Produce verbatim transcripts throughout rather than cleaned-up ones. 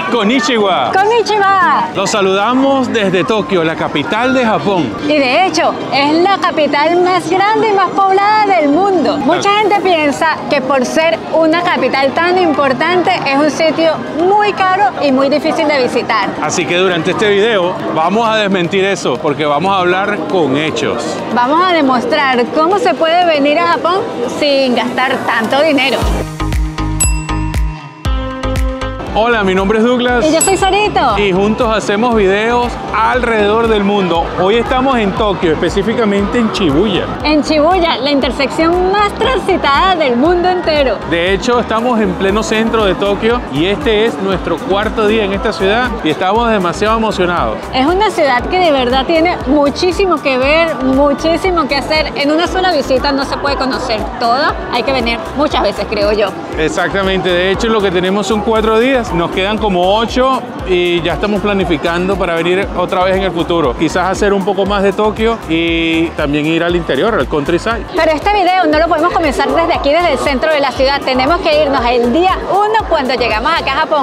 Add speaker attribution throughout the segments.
Speaker 1: Konnichiwa.
Speaker 2: Konnichiwa.
Speaker 1: Los saludamos desde Tokio, la capital de Japón.
Speaker 2: Y de hecho, es la capital más grande y más poblada del mundo. Mucha gente piensa que por ser una capital tan importante es un sitio muy caro y muy difícil de visitar.
Speaker 1: Así que durante este video vamos a desmentir eso, porque vamos a hablar con hechos.
Speaker 2: Vamos a demostrar cómo se puede venir a Japón sin gastar tanto dinero.
Speaker 1: Hola, mi nombre es Douglas.
Speaker 2: Y yo soy Sarito.
Speaker 1: Y juntos hacemos videos alrededor del mundo. Hoy estamos en Tokio, específicamente en Shibuya.
Speaker 2: En Shibuya, la intersección más transitada del mundo entero.
Speaker 1: De hecho, estamos en pleno centro de Tokio y este es nuestro cuarto día en esta ciudad y estamos demasiado emocionados.
Speaker 2: Es una ciudad que de verdad tiene muchísimo que ver, muchísimo que hacer. En una sola visita no se puede conocer todo. Hay que venir muchas veces, creo yo.
Speaker 1: Exactamente. De hecho, lo que tenemos son cuatro días. Nos quedan como ocho y ya estamos planificando para venir otra vez en el futuro. Quizás hacer un poco más de Tokio y también ir al interior, al countryside.
Speaker 2: Pero este video no lo podemos comenzar desde aquí, desde el centro de la ciudad. Tenemos que irnos el día uno cuando llegamos acá a Japón.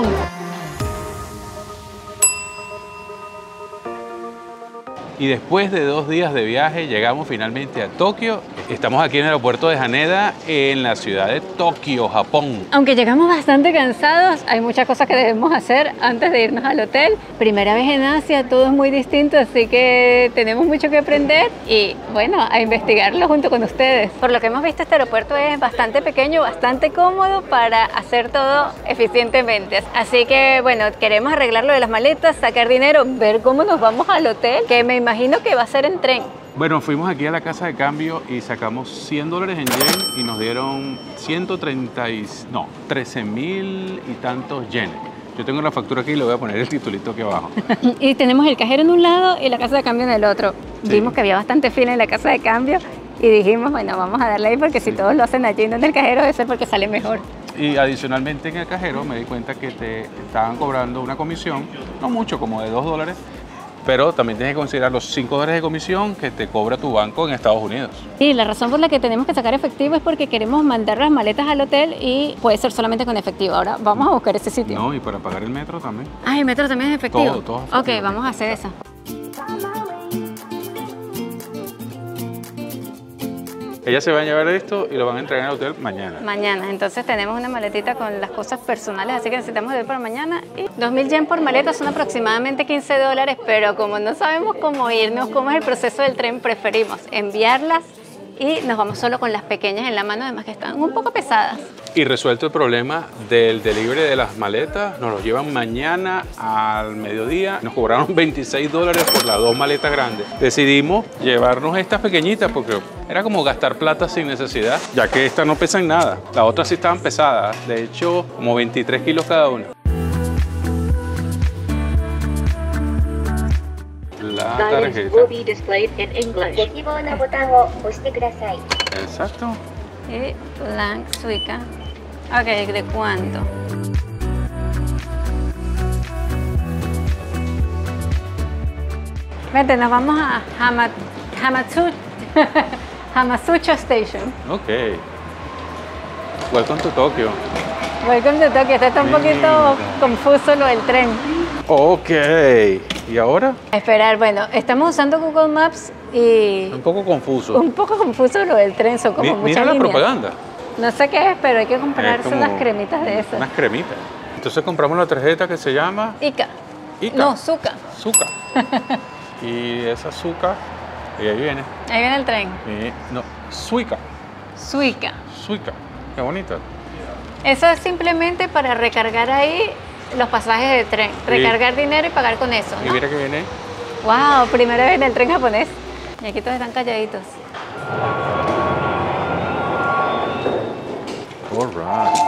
Speaker 1: Y después de dos días de viaje llegamos finalmente a Tokio. Estamos aquí en el aeropuerto de Haneda, en la ciudad de Tokio, Japón.
Speaker 2: Aunque llegamos bastante cansados, hay muchas cosas que debemos hacer antes de irnos al hotel. Primera vez en Asia, todo es muy distinto, así que tenemos mucho que aprender y, bueno, a investigarlo junto con ustedes. Por lo que hemos visto, este aeropuerto es bastante pequeño, bastante cómodo para hacer todo eficientemente. Así que, bueno, queremos arreglar lo de las maletas, sacar dinero, ver cómo nos vamos al hotel, que me imagino que va a ser en tren.
Speaker 1: Bueno, fuimos aquí a la casa de cambio y sacamos cien dólares en yen y nos dieron ciento treinta y, no, trece mil y tantos yenes. Yo tengo la factura aquí y le voy a poner el titulito aquí abajo.
Speaker 2: Y tenemos el cajero en un lado y la casa de cambio en el otro. Sí. Vimos que había bastante fila en la casa de cambio y dijimos, bueno, vamos a darle ahí porque sí. Si todos lo hacen allí en el cajero, debe ser porque sale mejor.
Speaker 1: Y adicionalmente en el cajero me di cuenta que te estaban cobrando una comisión, no mucho, como de dos dólares, pero también tienes que considerar los cinco dólares de comisión que te cobra tu banco en Estados Unidos.
Speaker 2: Sí, la razón por la que tenemos que sacar efectivo es porque queremos mandar las maletas al hotel y puede ser solamente con efectivo. Ahora vamos a buscar ese sitio.
Speaker 1: No, y para pagar el metro también.
Speaker 2: Ah, el metro también es efectivo.
Speaker 1: Todo, todo es efectivo.
Speaker 2: Ok, vamos a hacer eso.
Speaker 1: Ella se va a llevar esto y lo van a entregar en el hotel mañana.
Speaker 2: Mañana, entonces tenemos una maletita con las cosas personales, así que necesitamos ir para mañana. Y dos mil yen por maleta son aproximadamente quince dólares, pero como no sabemos cómo irnos, cómo es el proceso del tren, preferimos enviarlas y nos vamos solo con las pequeñas en la mano, además que están un poco pesadas.
Speaker 1: Y resuelto el problema del delivery de las maletas, nos los llevan mañana al mediodía. Nos cobraron veintiséis dólares por las dos maletas grandes. Decidimos llevarnos estas pequeñitas porque era como gastar plata sin necesidad, ya que estas no pesan nada. Las otras sí estaban pesadas, de hecho, como veintitrés kilos cada una. La tarjeta. Exacto.
Speaker 2: Y blank suica. Ok, ¿de cuánto? Vente, nos vamos a Hama, Hamatsu, Hamazucho Station.
Speaker 1: Ok. Welcome to Tokio.
Speaker 2: Welcome to Tokio. Está un poquito confuso lo del tren.
Speaker 1: Ok. ¿Y ahora?
Speaker 2: A esperar, bueno, estamos usando Google Maps y...
Speaker 1: Un poco confuso.
Speaker 2: Un poco confuso lo del tren, son como
Speaker 1: Mi,
Speaker 2: muchas
Speaker 1: Mira la
Speaker 2: líneas.
Speaker 1: propaganda.
Speaker 2: No sé qué es, pero hay que comprarse
Speaker 1: como
Speaker 2: unas cremitas de esas.
Speaker 1: Unas cremitas. Entonces compramos la tarjeta que se llama...
Speaker 2: Ica.
Speaker 1: Ica.
Speaker 2: No, Zuca.
Speaker 1: Zuca. Y esa Zuca, y ahí viene.
Speaker 2: Ahí viene el tren.
Speaker 1: Y, no, Suica.
Speaker 2: Suica.
Speaker 1: Suica. Qué bonita.
Speaker 2: Eso es simplemente para recargar ahí los pasajes de tren. Recargar
Speaker 1: y,
Speaker 2: dinero y pagar con eso, ¿no?
Speaker 1: Y mira que viene.
Speaker 2: Wow, primera vez en el tren japonés. Y aquí todos están calladitos.
Speaker 1: All right.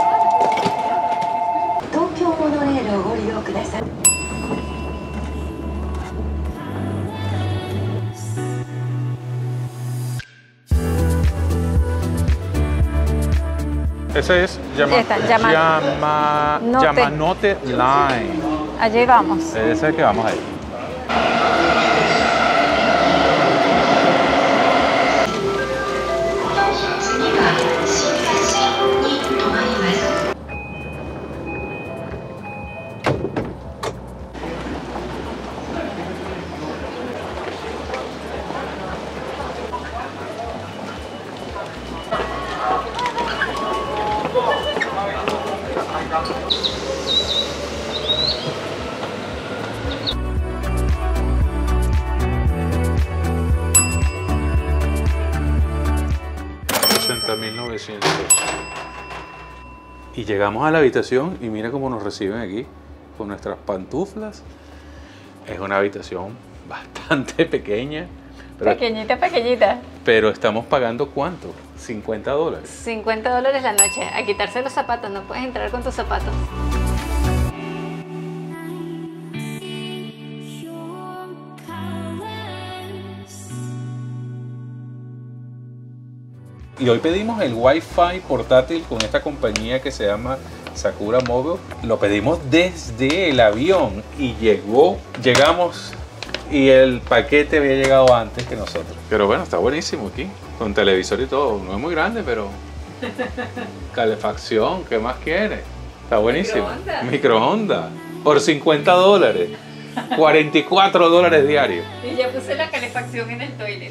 Speaker 1: Ese es Yama,
Speaker 2: Esta, Yama,
Speaker 1: Yama,
Speaker 2: Note.
Speaker 1: Yamanote Line.
Speaker 2: Allí vamos.
Speaker 1: Ese es el que vamos ahí. Y llegamos a la habitación y mira cómo nos reciben aquí, con nuestras pantuflas. Es una habitación bastante pequeña. Pero,
Speaker 2: pequeñita, pequeñita.
Speaker 1: Pero estamos pagando ¿cuánto? cincuenta dólares.
Speaker 2: cincuenta dólares la noche. A quitarse los zapatos, no puedes entrar con tus zapatos.
Speaker 1: Y hoy pedimos el Wi-Fi portátil con esta compañía que se llama Sakura Mobile. Lo pedimos desde el avión y llegó, llegamos y el paquete había llegado antes que nosotros. Pero bueno, está buenísimo aquí, con televisor y todo. No es muy grande, pero calefacción, ¿qué más quiere? Está buenísimo. Microondas. Microondas. Por cincuenta dólares. cuarenta y cuatro dólares diarios.
Speaker 2: Y ya puse la calefacción en el toilet.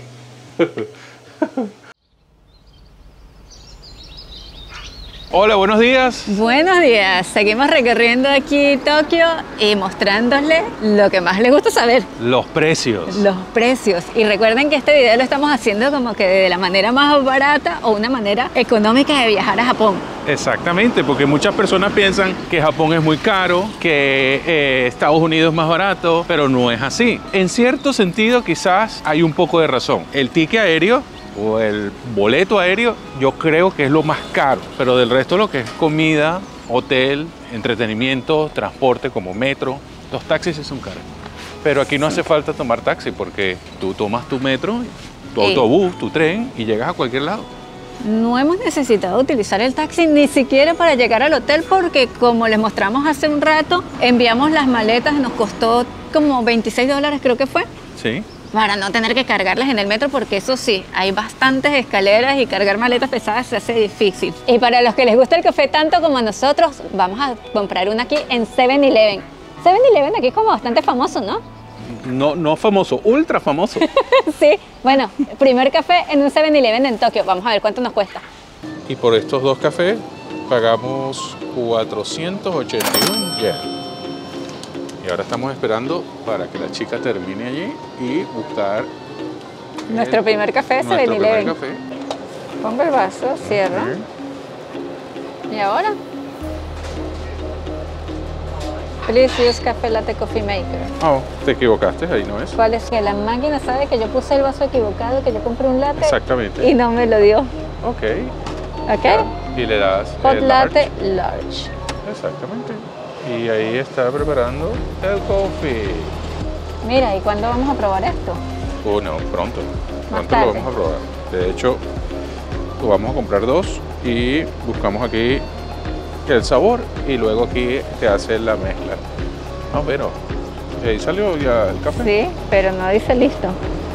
Speaker 1: Hola, buenos días.
Speaker 2: Buenos días. Seguimos recorriendo aquí Tokio y mostrándoles lo que más les gusta saber.
Speaker 1: Los precios.
Speaker 2: Los precios. Y recuerden que este video lo estamos haciendo como que de la manera más barata o una manera económica de viajar a Japón.
Speaker 1: Exactamente, porque muchas personas piensan que Japón es muy caro, que eh, Estados Unidos es más barato, pero no es así. En cierto sentido, quizás hay un poco de razón. El ticket aéreo o el boleto aéreo yo creo que es lo más caro, pero del resto lo que es comida, hotel, entretenimiento, transporte como metro, los taxis sí son caros. Pero aquí no hace falta tomar taxi porque tú tomas tu metro, tu
Speaker 2: Sí.
Speaker 1: autobús, tu tren y llegas a cualquier lado.
Speaker 2: No hemos necesitado utilizar el taxi ni siquiera para llegar al hotel porque, como les mostramos hace un rato, enviamos las maletas, nos costó como veintiséis dólares creo que fue.
Speaker 1: Sí.
Speaker 2: Para no tener que cargarlas en el metro, porque eso sí, hay bastantes escaleras y cargar maletas pesadas se hace difícil. Y para los que les gusta el café tanto como a nosotros, vamos a comprar una aquí en seven eleven. seven eleven aquí es como bastante famoso, ¿no?
Speaker 1: No, no famoso, ultra famoso.
Speaker 2: Sí, bueno, primer café en un seven eleven en Tokio. Vamos a ver cuánto nos cuesta.
Speaker 1: Y por estos dos cafés pagamos cuatrocientos ochenta y uno yen. Y ahora estamos esperando para que la chica termine allí y buscar
Speaker 2: Nuestro
Speaker 1: el-
Speaker 2: primer café
Speaker 1: nuestro
Speaker 2: seven
Speaker 1: primer
Speaker 2: eleven.
Speaker 1: café.
Speaker 2: Pongo el vaso, cierro. ¿Y ahora? Please use café latte coffee maker.
Speaker 1: Oh, te equivocaste, ahí no es.
Speaker 2: ¿Cuál es? Que la máquina sabe que yo puse el vaso equivocado, que yo compré un latte
Speaker 1: Exactamente.
Speaker 2: y no me lo dio.
Speaker 1: Ok.
Speaker 2: ¿Ok?
Speaker 1: Y le das
Speaker 2: Hot
Speaker 1: el
Speaker 2: latte
Speaker 1: large.
Speaker 2: large.
Speaker 1: Exactamente. Y ahí está preparando el coffee.
Speaker 2: Mira, ¿y cuándo vamos a probar esto?
Speaker 1: Oh, no, pronto.
Speaker 2: Más
Speaker 1: Pronto lo
Speaker 2: tarde.
Speaker 1: vamos a probar. De hecho, vamos a comprar dos y buscamos aquí el sabor y luego aquí te hace la mezcla. No, pero ahí salió ya el café.
Speaker 2: Sí, pero no dice listo.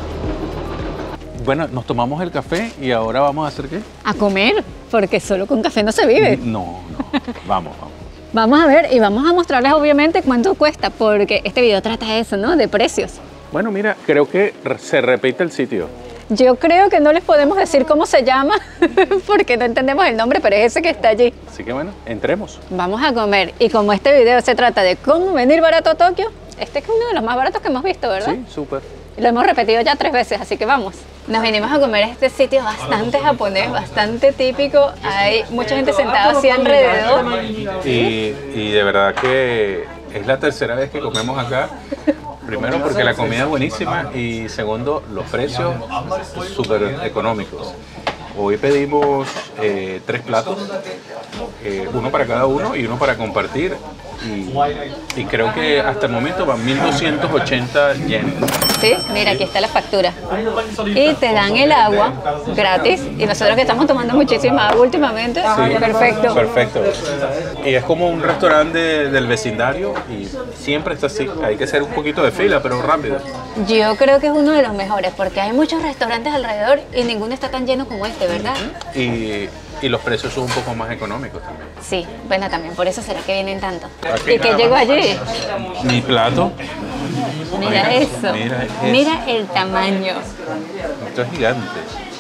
Speaker 1: Bueno, nos tomamos el café y ahora vamos a hacer ¿qué?
Speaker 2: A comer, porque solo con café no se vive.
Speaker 1: No, no. Vamos, vamos.
Speaker 2: Vamos a ver y vamos a mostrarles obviamente cuánto cuesta, porque este video trata de eso, ¿no? De precios.
Speaker 1: Bueno, mira, creo que se repite el sitio.
Speaker 2: Yo creo que no les podemos decir cómo se llama, porque no entendemos el nombre, pero es ese que está allí.
Speaker 1: Así que bueno, entremos.
Speaker 2: Vamos a comer. Y como este video se trata de cómo venir barato a Tokio, este es uno de los más baratos que hemos visto, ¿verdad?
Speaker 1: Sí, súper.
Speaker 2: Lo hemos repetido ya tres veces, así que vamos. Nos venimos a comer a este sitio bastante japonés, bastante típico. Hay mucha gente sentada así alrededor.
Speaker 1: Y, y de verdad que es la tercera vez que comemos acá. Primero porque la comida es buenísima y segundo, los precios súper económicos. Hoy pedimos eh, tres platos, eh, uno para cada uno y uno para compartir. Y, y creo que hasta el momento van mil doscientos ochenta yenes.
Speaker 2: Sí, mira, aquí está la factura. Y te dan el agua gratis. Y nosotros que estamos tomando muchísima agua últimamente,
Speaker 1: Sí,
Speaker 2: perfecto.
Speaker 1: Perfecto. Y es como un restaurante de- del vecindario y siempre está así. Hay que hacer un poquito de fila, pero rápido.
Speaker 2: Yo creo que es uno de los mejores, porque hay muchos restaurantes alrededor y ninguno está tan lleno como este, ¿verdad?
Speaker 1: Y, y los precios son un poco más económicos también.
Speaker 2: Sí, bueno, también por eso será que vienen tanto.
Speaker 1: Aquí
Speaker 2: ¿Y qué
Speaker 1: nada
Speaker 2: llegó
Speaker 1: más.
Speaker 2: allí?
Speaker 1: Mi plato,
Speaker 2: Mira
Speaker 1: Mira,
Speaker 2: eso.
Speaker 1: mira eso.
Speaker 2: Mira el tamaño.
Speaker 1: esto es gigante.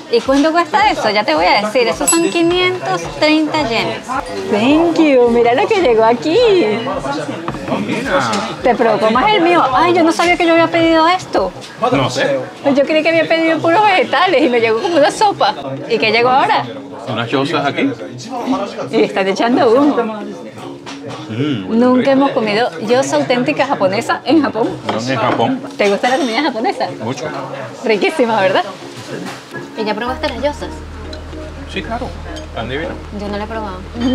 Speaker 2: ¿Y cuánto cuesta eso? Ya te voy a decir, esos son quinientos treinta yenes. Thank you, mira lo que llegó aquí.
Speaker 1: Mira.
Speaker 2: Te provocó más el mío. Ay, yo no sabía que yo había pedido esto.
Speaker 1: No sé.
Speaker 2: Yo creí que había pedido puros vegetales y me llegó como una sopa. ¿Y qué llegó ahora?
Speaker 1: Unas yosas aquí.
Speaker 2: Y están echando humo.
Speaker 1: Mm,
Speaker 2: Nunca hemos comido yosa auténtica japonesa en Japón.
Speaker 1: ¿Dónde en Japón?
Speaker 2: ¿Te gusta la comida japonesa?
Speaker 1: Mucho.
Speaker 2: Riquísima, ¿verdad? ¿Y ya probaste las yosas?
Speaker 1: Sí, claro. Tan divino.
Speaker 2: Yo no la he probado.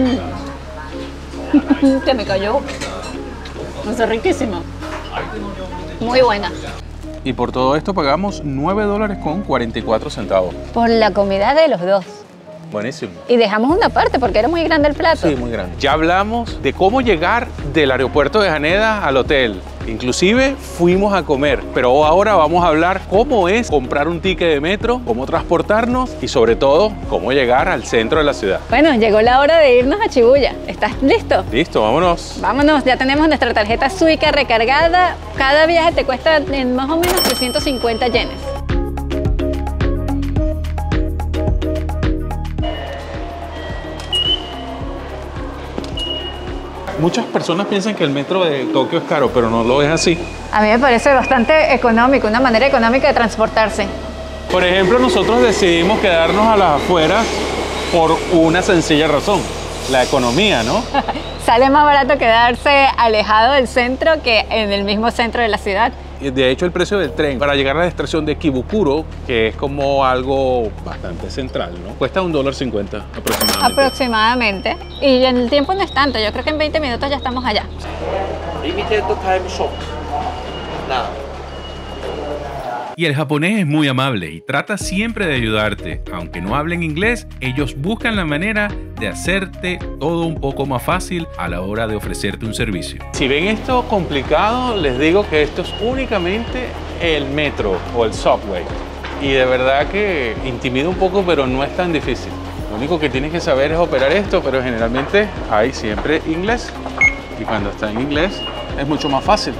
Speaker 2: Se me cayó. Está riquísima. Muy buena.
Speaker 1: Y por todo esto pagamos nueve dólares con cuarenta y cuatro centavos.
Speaker 2: Por la comida de los dos.
Speaker 1: Buenísimo.
Speaker 2: Y dejamos una parte porque era muy grande el plato.
Speaker 1: Sí, muy grande. Ya hablamos de cómo llegar del aeropuerto de Haneda al hotel. Inclusive fuimos a comer, pero ahora vamos a hablar cómo es comprar un ticket de metro, cómo transportarnos y sobre todo cómo llegar al centro de la ciudad.
Speaker 2: Bueno, llegó la hora de irnos a Shibuya. ¿Estás listo?
Speaker 1: Listo, vámonos.
Speaker 2: Vámonos, ya tenemos nuestra tarjeta Suica recargada. Cada viaje te cuesta en más o menos trescientos cincuenta yenes.
Speaker 1: Muchas personas piensan que el metro de Tokio es caro, pero no lo es así.
Speaker 2: A mí me parece bastante económico, una manera económica de transportarse.
Speaker 1: Por ejemplo, nosotros decidimos quedarnos a las afueras por una sencilla razón, la economía, ¿no?
Speaker 2: Sale más barato quedarse alejado del centro que en el mismo centro de la ciudad.
Speaker 1: Y de hecho, el precio del tren para llegar a la estación de Kibukuro, que es como algo bastante central, ¿no? Cuesta un dólar cincuenta aproximadamente.
Speaker 2: Aproximadamente. Y en el tiempo no es tanto, yo creo que en veinte minutos ya estamos allá.
Speaker 3: Limited time shop. Nada.
Speaker 4: Y el japonés es muy amable y trata siempre de ayudarte. Aunque no hablen inglés, ellos buscan la manera de hacerte todo un poco más fácil a la hora de ofrecerte un servicio.
Speaker 1: Si ven esto complicado, les digo que esto es únicamente el metro o el subway. Y de verdad que intimida un poco, pero no es tan difícil. Lo único que tienes que saber es operar esto, pero generalmente hay siempre inglés. Y cuando está en inglés es mucho más fácil.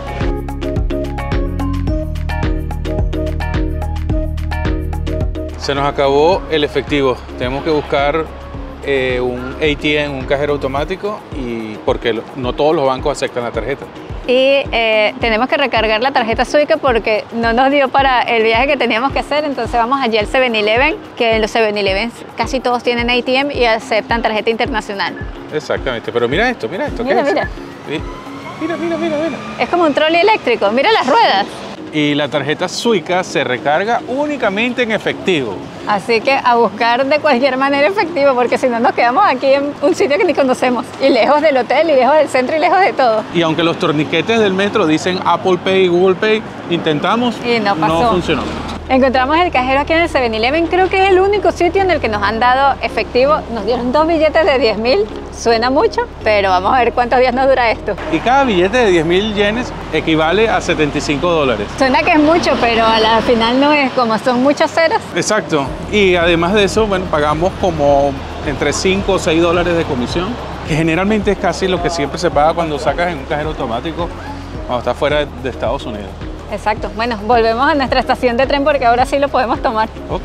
Speaker 1: Se nos acabó el efectivo. Tenemos que buscar eh, un A T M, un cajero automático, y porque no todos los bancos aceptan la tarjeta.
Speaker 2: Y eh, tenemos que recargar la tarjeta Suica porque no nos dio para el viaje que teníamos que hacer, entonces vamos allí al seven eleven, que en los seven eleven casi todos tienen A T M y aceptan tarjeta internacional.
Speaker 1: Exactamente, pero mira esto, mira esto.
Speaker 2: Mira,
Speaker 1: ¿qué
Speaker 2: mira.
Speaker 1: es? Mira, mira, mira, mira.
Speaker 2: Es como un trolley eléctrico, mira las ruedas.
Speaker 1: Y la tarjeta Suica se recarga únicamente en efectivo.
Speaker 2: Así que a buscar de cualquier manera efectivo, porque si no nos quedamos aquí en un sitio que ni conocemos, y lejos del hotel, y lejos del centro, y lejos de todo.
Speaker 1: Y aunque los torniquetes del metro dicen Apple Pay y Google Pay, intentamos,
Speaker 2: Y no pasó.
Speaker 1: no funcionó.
Speaker 2: Encontramos el cajero aquí en el seven eleven, creo que es el único sitio en el que nos han dado efectivo. Nos dieron dos billetes de diez mil, suena mucho, pero vamos a ver cuántos días nos dura esto.
Speaker 1: Y cada billete de diez mil yenes equivale a setenta y cinco dólares.
Speaker 2: Suena que es mucho, pero a la final no es, como son muchos ceros.
Speaker 1: Exacto. Y además de eso, bueno, pagamos como entre cinco o seis dólares de comisión, que generalmente es casi lo que siempre se paga cuando sacas en un cajero automático cuando estás fuera de Estados Unidos.
Speaker 2: Exacto. Bueno, volvemos a nuestra estación de tren porque ahora sí lo podemos tomar.
Speaker 1: Ok.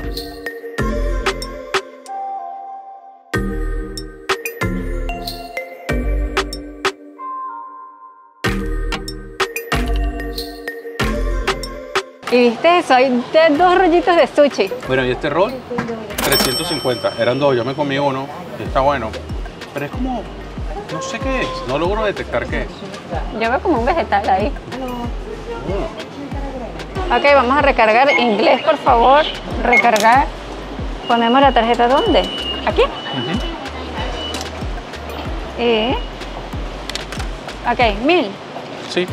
Speaker 2: Y viste eso, hay de- dos rollitos de sushi.
Speaker 1: Bueno, y este rol, trescientos cincuenta. Eran dos, yo me comí uno y está bueno. Pero es como, no sé qué es, no logro detectar qué es.
Speaker 2: Yo veo como un vegetal ahí. Ok, vamos a recargar. Inglés, por favor. Recargar. Ponemos la tarjeta ¿dónde? ¿Aquí? Y... Ok, mil.
Speaker 1: Sí.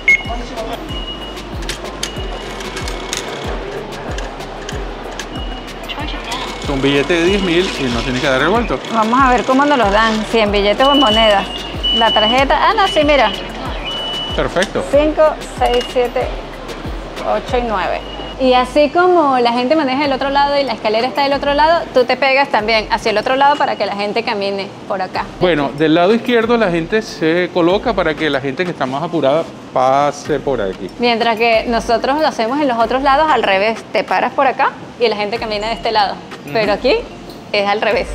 Speaker 1: Es un billete de diez mil y no tiene que dar el vuelto.
Speaker 2: Vamos a ver cómo nos los dan. Si en billetes o en monedas. La tarjeta... Ah, no, sí, mira.
Speaker 1: Perfecto.
Speaker 2: cinco, seis, siete, ocho y nueve. Y así como la gente maneja del otro lado y la escalera está del otro lado, tú te pegas también hacia el otro lado para que la gente camine por acá.
Speaker 1: Bueno, del lado izquierdo la gente se coloca para que la gente que está más apurada pase por aquí.
Speaker 2: Mientras que nosotros lo hacemos en los otros lados al revés. Te paras por acá y la gente camina de este lado. Uh-huh. Pero aquí es al revés.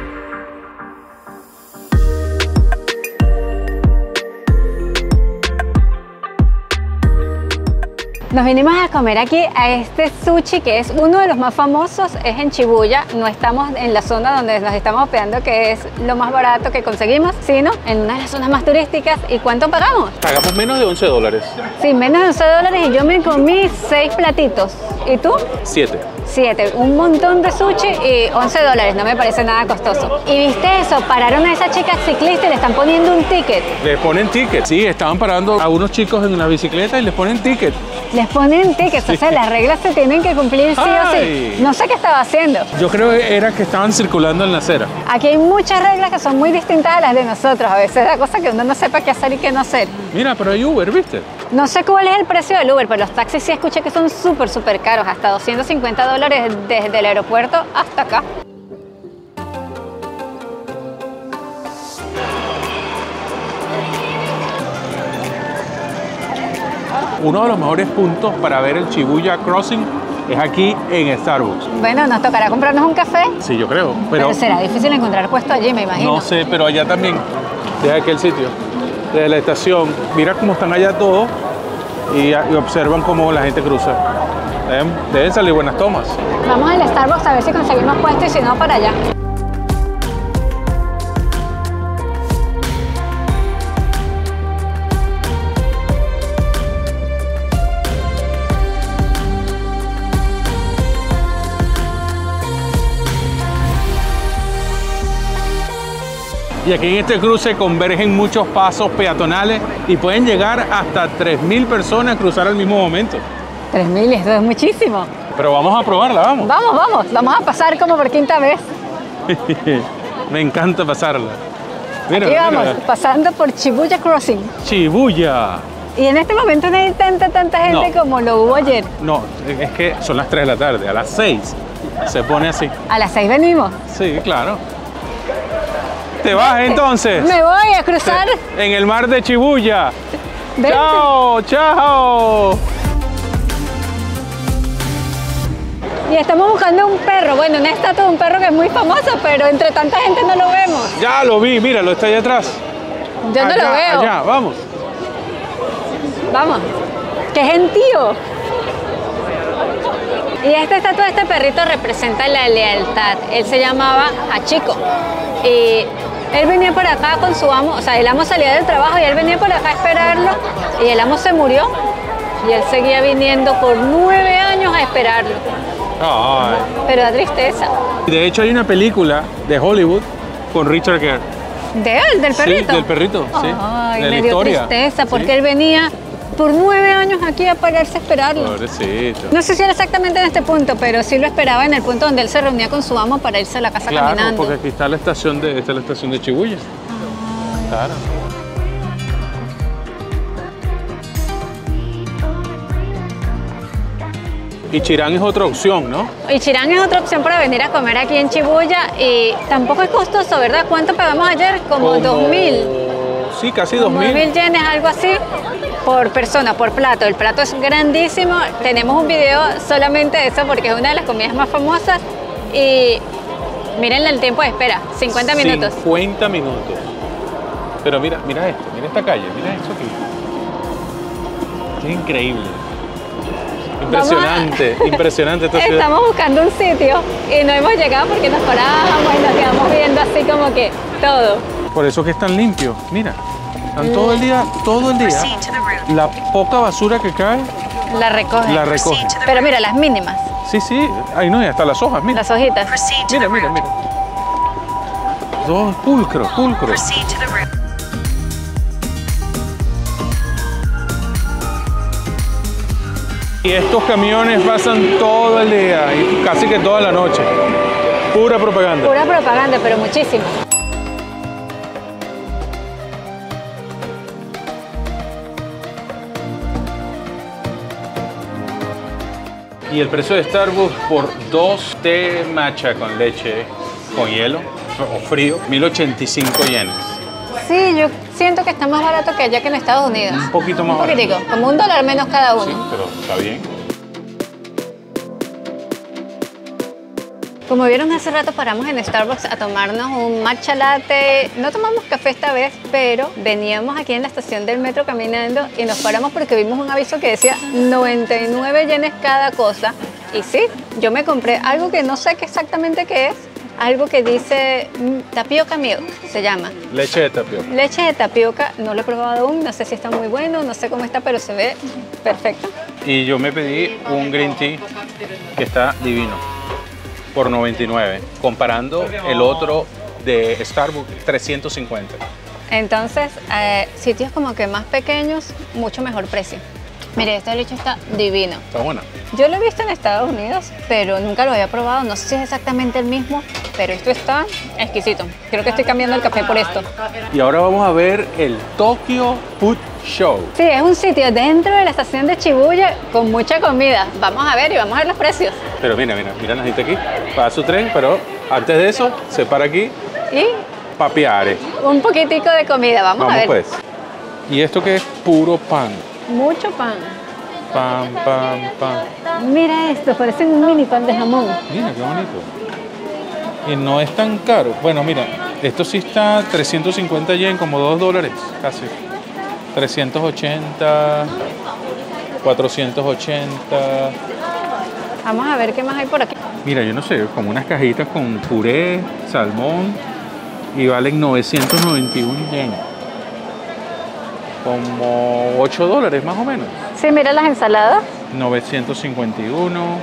Speaker 2: Nos vinimos a comer aquí a este sushi que es uno de los más famosos, es en Shibuya. No estamos en la zona donde nos estamos hospedando, que es lo más barato que conseguimos, sino en una de las zonas más turísticas. ¿Y cuánto pagamos?
Speaker 1: Pagamos menos de once dólares.
Speaker 2: Sí, menos de once dólares y yo me comí seis platitos. ¿Y tú?
Speaker 1: Siete.
Speaker 2: Siete. Un montón de sushi y once dólares. No me parece nada costoso. ¿Y viste eso? Pararon a esa chica ciclista y le están poniendo un ticket.
Speaker 1: Le ponen ticket. Sí, estaban parando a unos chicos en una bicicleta y les ponen ticket.
Speaker 2: Les ponen tickets, sí. O sea, las reglas se tienen que cumplir sí Ay. o sí. No sé qué estaba haciendo.
Speaker 1: Yo creo que era que estaban circulando en la acera.
Speaker 2: Aquí hay muchas reglas que son muy distintas a las de nosotros. A veces da cosa que uno no sepa qué hacer y qué no hacer.
Speaker 1: Mira, pero hay Uber, ¿viste?
Speaker 2: No sé cuál es el precio del Uber, pero los taxis sí escuché que son súper, súper caros. Hasta doscientos cincuenta dólares desde el aeropuerto hasta acá.
Speaker 1: Uno de los mejores puntos para ver el Shibuya Crossing es aquí en Starbucks.
Speaker 2: Bueno, nos tocará comprarnos un café.
Speaker 1: Sí, yo creo. Pero,
Speaker 2: pero será difícil encontrar puesto allí, me imagino.
Speaker 1: No sé, pero allá también. Desde aquel sitio, desde la estación. Mira cómo están allá todos y, y observan cómo la gente cruza. Deben, deben salir buenas tomas.
Speaker 2: Vamos al Starbucks a ver si conseguimos puesto y si no, para allá.
Speaker 1: Y aquí en este cruce convergen muchos pasos peatonales y pueden llegar hasta tres mil personas a cruzar al mismo momento.
Speaker 2: tres mil, esto es muchísimo.
Speaker 1: Pero vamos a probarla, vamos.
Speaker 2: Vamos, vamos, vamos a pasar como por quinta vez.
Speaker 1: Me encanta pasarla.
Speaker 2: Mira, aquí vamos, mira. Pasando por Shibuya Crossing.
Speaker 1: Shibuya.
Speaker 2: Y en este momento no hay tanta, tanta gente no. como lo hubo ayer.
Speaker 1: No, es que son las tres de la tarde, a las seis se pone así.
Speaker 2: ¿A las seis venimos?
Speaker 1: Sí, claro. ¿Te vas Vente. entonces?
Speaker 2: Me voy a cruzar.
Speaker 1: En el mar de Shibuya.
Speaker 2: Vente.
Speaker 1: Chao, chao.
Speaker 2: Y estamos buscando un perro. Bueno, una estatua de un perro que es muy famoso, pero entre tanta gente no lo vemos.
Speaker 1: Ya lo vi, míralo, está allá atrás.
Speaker 2: Yo no
Speaker 1: allá,
Speaker 2: lo veo.
Speaker 1: Allá, vamos.
Speaker 2: Vamos. ¡Qué gentío! Y esta estatua de este perrito representa la lealtad. Él se llamaba Hachiko. Y él venía por acá con su amo, o sea, el amo salía del trabajo y él venía por acá a esperarlo. Y el amo se murió y él seguía viniendo por nueve años a esperarlo.
Speaker 1: Ay.
Speaker 2: Pero da tristeza.
Speaker 1: De hecho, hay una película de Hollywood con Richard Gere.
Speaker 2: ¿De él? ¿Del perrito?
Speaker 1: Sí, del perrito, sí.
Speaker 2: Ay,
Speaker 1: de
Speaker 2: me
Speaker 1: la
Speaker 2: dio
Speaker 1: historia.
Speaker 2: tristeza porque
Speaker 1: sí.
Speaker 2: él venía por nueve años aquí a pararse a esperarlo.
Speaker 1: Pobrecito.
Speaker 2: No sé si era exactamente en este punto, pero sí lo esperaba en el punto donde él se reunía con su amo para irse a la casa
Speaker 1: claro,
Speaker 2: caminando.
Speaker 1: Porque aquí está la estación de, esta es la estación de Shibuya.
Speaker 2: Ay.
Speaker 1: Claro. Ichiran es otra opción, ¿no?
Speaker 2: Ichiran es otra opción para venir a comer aquí en Shibuya y tampoco es costoso, ¿verdad? ¿Cuánto pagamos ayer? Como dos mil.
Speaker 1: Sí, casi dos mil.
Speaker 2: dos mil yenes, algo así, por persona, por plato. El plato es grandísimo. Tenemos un video solamente de eso porque es una de las comidas más famosas. Y miren el tiempo de espera, cincuenta minutos.
Speaker 1: cincuenta minutos. Pero mira, mira esto, mira esta calle, mira esto aquí. Es increíble. Impresionante, a... impresionante esta ciudad.
Speaker 2: Estamos buscando un sitio y no hemos llegado porque nos parábamos y nos quedamos viendo así como que todo.
Speaker 1: Por eso que es tan limpio, mira. Están todo el día, todo el día, la poca basura que cae,
Speaker 2: la recogen.
Speaker 1: La recogen.
Speaker 2: Pero mira, las mínimas.
Speaker 1: Sí, sí, ahí no, y hasta las hojas, mira.
Speaker 2: Las hojitas.
Speaker 1: Mira, mira, mira. Dos pulcros, pulcros. Y estos camiones pasan todo el día y casi que toda la noche. Pura propaganda.
Speaker 2: Pura propaganda, pero muchísimo.
Speaker 1: Y el precio de Starbucks por dos té matcha con leche con hielo o frío, mil ochenta y cinco yenes.
Speaker 2: Sí, yo siento que está más barato que allá que en Estados Unidos.
Speaker 1: Un poquito más
Speaker 2: un
Speaker 1: barato.
Speaker 2: poquitico, como un dólar menos cada uno.
Speaker 1: Sí, pero está bien.
Speaker 2: Como vieron hace rato paramos en Starbucks a tomarnos un matcha latte. No tomamos café esta vez, pero veníamos aquí en la estación del metro caminando y nos paramos porque vimos un aviso que decía noventa y nueve yenes cada cosa. Y sí, yo me compré algo que no sé qué exactamente qué es, algo que dice mm, tapioca milk, se llama.
Speaker 1: Leche de tapioca.
Speaker 2: Leche de tapioca, no lo he probado aún, no sé si está muy bueno, no sé cómo está, pero se ve perfecto.
Speaker 1: Y yo me pedí un green tea que está divino, por noventa y nueve, comparando el otro de Starbucks, trescientos cincuenta.
Speaker 2: Entonces, eh, sitios como que más pequeños, mucho mejor precio. Mire, este leche está divino.
Speaker 1: Está buena.
Speaker 2: Yo lo he visto en Estados Unidos, pero nunca lo había probado. No sé si es exactamente el mismo, pero esto está exquisito. Creo que estoy cambiando el café por esto.
Speaker 1: Y ahora vamos a ver el Tokyo Food Show.
Speaker 2: Sí, es un sitio dentro de la estación de Shibuya con mucha comida. Vamos a ver y vamos a ver los precios.
Speaker 1: Pero mira, mira, mira la gente aquí. Para su tren, pero antes de eso, se para aquí.
Speaker 2: Y
Speaker 1: Papiare.
Speaker 2: un poquitico de comida. Vamos,
Speaker 1: Vamos
Speaker 2: a ver.
Speaker 1: pues. Y esto que es puro pan.
Speaker 2: Mucho pan.
Speaker 1: Pan, pan, pan.
Speaker 2: Mira esto, parece un mini pan de jamón.
Speaker 1: Mira, qué bonito. Y no es tan caro. Bueno, mira, esto sí está trescientos cincuenta yen, como dos dólares casi. trescientos ochenta, cuatrocientos ochenta.
Speaker 2: Vamos a ver qué más hay por aquí.
Speaker 1: Mira, yo no sé, como unas cajitas con puré, salmón y valen novecientos noventa y uno yen. Como ocho dólares más o menos.
Speaker 2: Sí, mira las ensaladas.
Speaker 1: novecientos cincuenta y uno.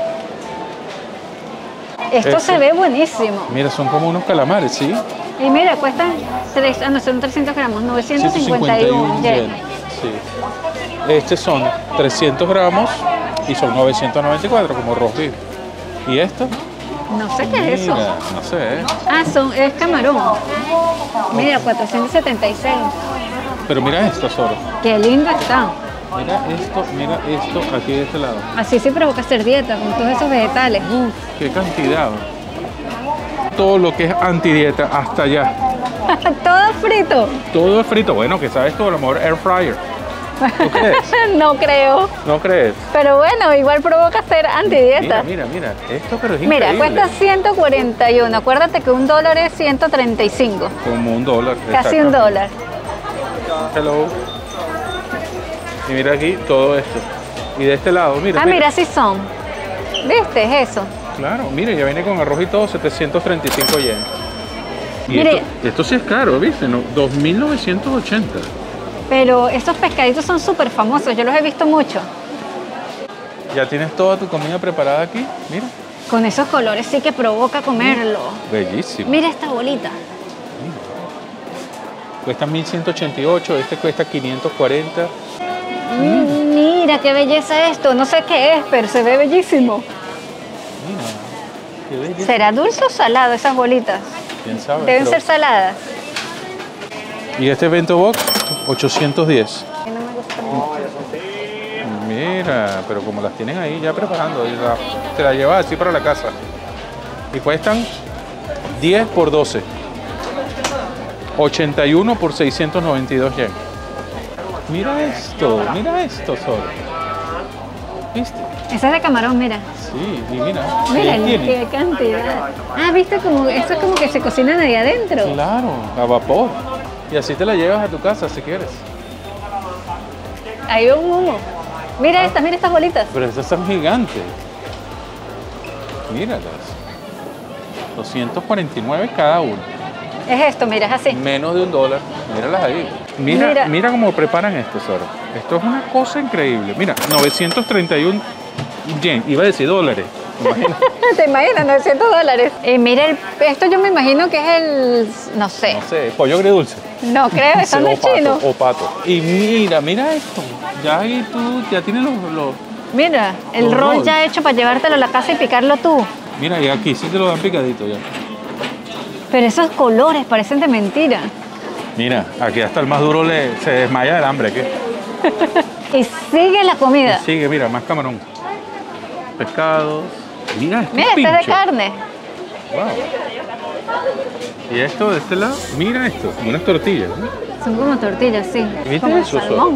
Speaker 2: Esto
Speaker 1: Este.
Speaker 2: se ve buenísimo.
Speaker 1: Mira, son como unos calamares, ¿sí?
Speaker 2: Y mira, cuestan tres, ah, no, son trescientos gramos, novecientos cincuenta y uno yen.
Speaker 1: Sí. Estos son trescientos gramos y son novecientos noventa y cuatro, como roast beef. ¿Y esto?
Speaker 2: No sé qué es eso.
Speaker 1: Mira, no sé. ¿eh?
Speaker 2: Ah, son, es camarón. Mira, cuatrocientos setenta y seis.
Speaker 1: Pero mira esto solo.
Speaker 2: Qué lindo está.
Speaker 1: Mira esto, mira esto aquí de este lado.
Speaker 2: Así sí provoca hacer dieta con todos esos vegetales.
Speaker 1: Uf, qué cantidad. Todo lo que es antidieta hasta allá.
Speaker 2: Todo frito.
Speaker 1: Todo es frito. Bueno, que sabes tú, a lo mejor air fryer. ¿Tú crees?
Speaker 2: No creo.
Speaker 1: ¿No crees?
Speaker 2: Pero bueno, igual provoca hacer antidieta.
Speaker 1: Mira, mira, mira. Esto pero es
Speaker 2: Mira,
Speaker 1: increíble.
Speaker 2: cuesta ciento cuarenta y uno. Acuérdate que un dólar es ciento treinta y cinco.
Speaker 1: Como un dólar.
Speaker 2: Casi un
Speaker 1: exactamente.
Speaker 2: dólar.
Speaker 1: Hello. Y mira aquí todo esto. Y de este lado, mira.
Speaker 2: Ah, mira, sí son. ¿Viste? Es eso.
Speaker 1: Claro, mire, ya viene con arroz y todo, setecientos treinta y cinco yen. Y
Speaker 2: Mire.
Speaker 1: esto, esto sí es caro, ¿viste? No, dos mil novecientos ochenta.
Speaker 2: Pero estos pescaditos son súper famosos. Yo los he visto mucho.
Speaker 1: Ya tienes toda tu comida preparada aquí, mira.
Speaker 2: Con esos colores sí que provoca comerlo.
Speaker 1: Bellísimo.
Speaker 2: Mira esta bolita.
Speaker 1: Cuesta mil ciento ochenta y ocho, este cuesta quinientos cuarenta.
Speaker 2: Mm, Mira qué belleza esto. No sé qué es, pero se ve bellísimo.
Speaker 1: Mira, qué belleza.
Speaker 2: ¿Será dulce o salado esas bolitas?
Speaker 1: ¿Quién sabe?
Speaker 2: Deben
Speaker 1: Pero-
Speaker 2: ser saladas.
Speaker 1: Y este bento box, ochocientos diez.
Speaker 2: No me gusta mucho.
Speaker 1: Mira, pero como las tienen ahí ya preparando, y la- te la llevas así para la casa. Y cuestan diez por doce. ochenta y uno por seiscientos noventa y dos yen. Mira esto, mira esto solo. ¿Viste?
Speaker 2: Esa es de camarón, mira.
Speaker 1: Sí, y mira.
Speaker 2: Mira,
Speaker 1: ahí tiene.
Speaker 2: qué cantidad. Ah, ¿viste? Como, esto es como que se cocinan ahí adentro.
Speaker 1: Claro, a vapor. Y así te la llevas a tu casa si quieres.
Speaker 2: Ahí va un humo. Mira
Speaker 1: Ah.
Speaker 2: estas, mira estas bolitas.
Speaker 1: Pero estas son gigantes. Míralas. doscientos cuarenta y nueve cada uno.
Speaker 2: Es esto, mira, es así.
Speaker 1: Menos de un dólar. Míralas ahí. Mira,
Speaker 2: Mira.
Speaker 1: mira, cómo preparan esto, Sora. Esto es una cosa increíble. Mira, novecientos treinta y uno yen. Iba a decir dólares. Imagina.
Speaker 2: ¿Te imaginas? novecientos dólares. Y mira, el- esto yo me imagino que es el, no sé,
Speaker 1: No sé, pollo agridulce.
Speaker 2: no creo, eso no
Speaker 1: o
Speaker 2: es chino.
Speaker 1: pato, o pato. Y mira, mira esto. Ya ahí tú, ya tienes los, los-
Speaker 2: Mira, el
Speaker 1: Los
Speaker 2: roll
Speaker 1: rolls.
Speaker 2: ya hecho para llevártelo a la casa y picarlo tú.
Speaker 1: Mira, y aquí sí te lo dan picadito ya.
Speaker 2: Pero esos colores parecen de mentira.
Speaker 1: Mira, aquí hasta el más duro le, se desmaya del hambre. ¿Qué?
Speaker 2: Y sigue la comida.
Speaker 1: Sigue, mira, más camarón. Pescados. Mira, esto
Speaker 2: Mira, este es de
Speaker 1: pincho.
Speaker 2: carne.
Speaker 1: Wow. Y esto de este lado, mira esto, como unas tortillas. ¿no?
Speaker 2: Son como tortillas, sí.
Speaker 1: ¿Viste
Speaker 2: Como
Speaker 1: eso, Sol?
Speaker 2: salmón.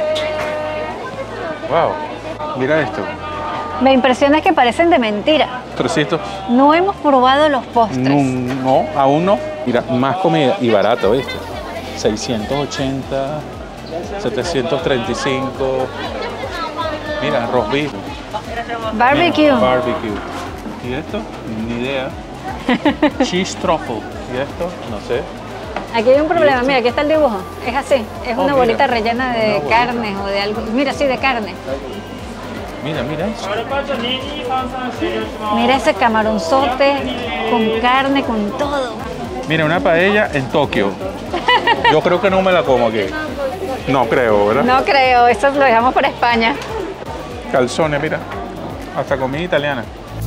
Speaker 1: Wow. Mira esto.
Speaker 2: Me impresiona es que parecen de mentira.
Speaker 1: postrecitos.
Speaker 2: No hemos probado los postres.
Speaker 1: No, no, aún no. Mira, más comida y barato, ¿viste? seiscientos ochenta, setecientos treinta y cinco. Mira, arroz beef.
Speaker 2: Barbecue.
Speaker 1: Mira, barbecue. ¿Y esto? Ni idea. Cheese truffle. ¿Y esto? No sé.
Speaker 2: Aquí hay un problema, mira, aquí está el dibujo. Es así, es
Speaker 1: Oh,
Speaker 2: una
Speaker 1: mira.
Speaker 2: bolita rellena de
Speaker 1: Una bolita.
Speaker 2: carne o de algo. Mira, sí, de carne.
Speaker 1: Mira, mira eso.
Speaker 2: Mira ese camaronzote con carne, con todo.
Speaker 1: Mira, una paella en Tokio. Yo creo que no me la como aquí. No creo, ¿verdad?
Speaker 2: No creo, eso lo dejamos para España.
Speaker 1: Calzones, mira. Hasta comida italiana.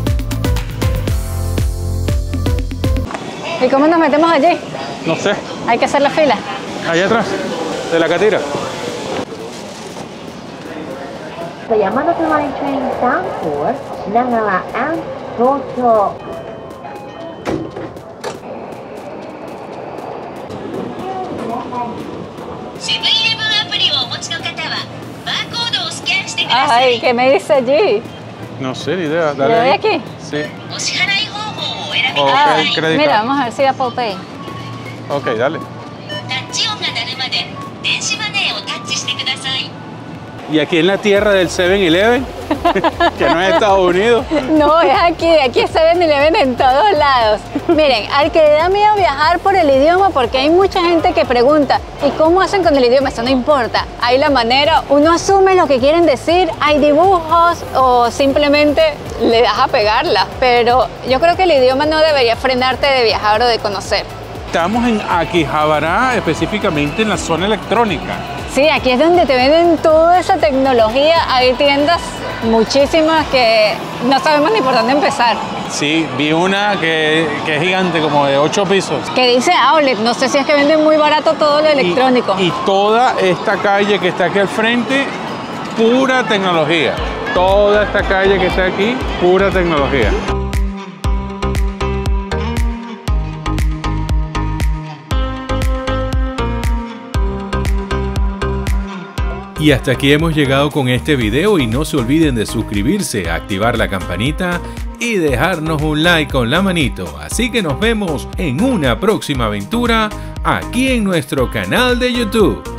Speaker 2: ¿Y cómo nos metemos allí?
Speaker 1: No sé.
Speaker 2: Hay que hacer la fila.
Speaker 1: Allá atrás, de la catira.
Speaker 5: The Yamanote Line train bound for Nagara and Tokyo.
Speaker 6: セブンイレブンアプリをお持ちの方はバーコードをスキャンしてください。
Speaker 2: Ay, ¿qué me dice allí?
Speaker 1: No sé, ni idea.
Speaker 2: ¿Le
Speaker 1: Dale
Speaker 2: doy
Speaker 1: ahí.
Speaker 2: aquí?
Speaker 1: Sí.
Speaker 6: お支払い方法をお選びく
Speaker 1: Ok,
Speaker 6: ださい。
Speaker 1: credit
Speaker 2: Mira,
Speaker 1: card.
Speaker 2: vamos a ver si Apple Pay.
Speaker 1: Ok, dale.
Speaker 6: タッチ音が鳴るまで電子マネーをタッチしてください。
Speaker 1: Y aquí en la tierra del seven eleven, que no es Estados Unidos.
Speaker 2: No, es aquí, aquí seven eleven en todos lados. Miren, al que le da miedo viajar por el idioma, porque hay mucha gente que pregunta, ¿y cómo hacen con el idioma? Eso no importa. Hay la manera, uno asume lo que quieren decir, hay dibujos o simplemente le das a pegarla. Pero yo creo que el idioma no debería frenarte de viajar o de conocer.
Speaker 1: Estamos en Akihabara, específicamente en la zona electrónica.
Speaker 2: Sí, aquí es donde te venden toda esa tecnología. Hay tiendas muchísimas que no sabemos ni por dónde empezar.
Speaker 1: Sí, vi una que, que es gigante, como de ocho pisos.
Speaker 2: Que dice outlet, no sé si es que venden muy barato todo lo electrónico.
Speaker 1: Y, y toda esta calle que está aquí al frente, pura tecnología. Toda esta calle que está aquí, pura tecnología.
Speaker 4: Y hasta aquí hemos llegado con este video y no se olviden de suscribirse, activar la campanita y dejarnos un like con la manito. Así que nos vemos en una próxima aventura aquí en nuestro canal de YouTube.